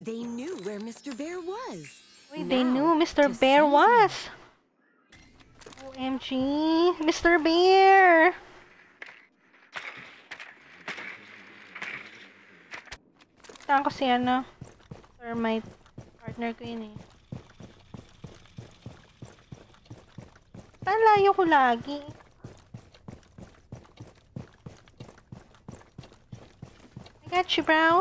They knew where Mr. Bear was. Wait, they knew Mr. Bear was. OMG, Mr. Bear. Saan ko si ano? Termite. Partner ko yun eh. Saan layo ko lagi? I got you, bro.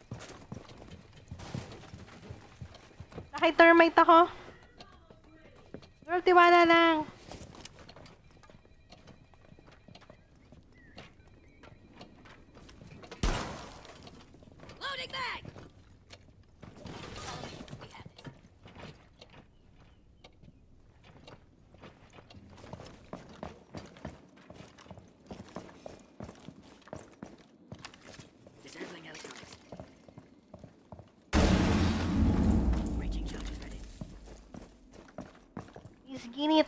Naki-termite ako. Girl, tiwala lang. Loading back. Disabling electronics. Reaching charges ready. Please, ginit.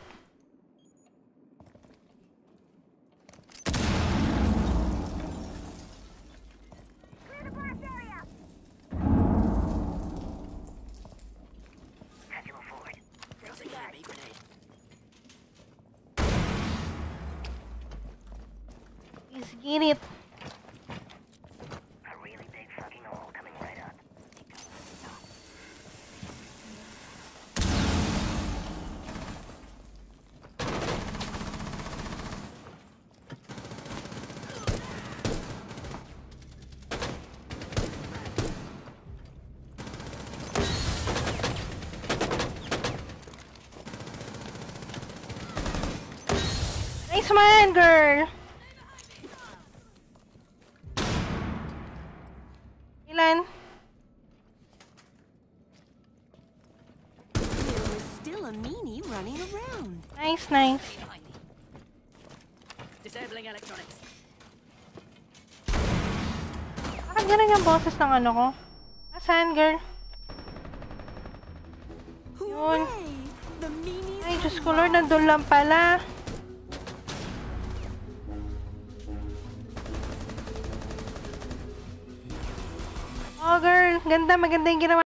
Please, ginit. A really big fucking hole coming right up. Nice man, girl. Ilan? There was still a meanie running around. Nice, nice. Behind me. Disabling electronics. Bakit ganun yung boses ng ano ko? Asan, girl? Yun. Hooray! The meanies Ay, Diyos have ko, Lord, lost. nandun lang pala. Oh, girl. Ganda, maganda yung ginawa.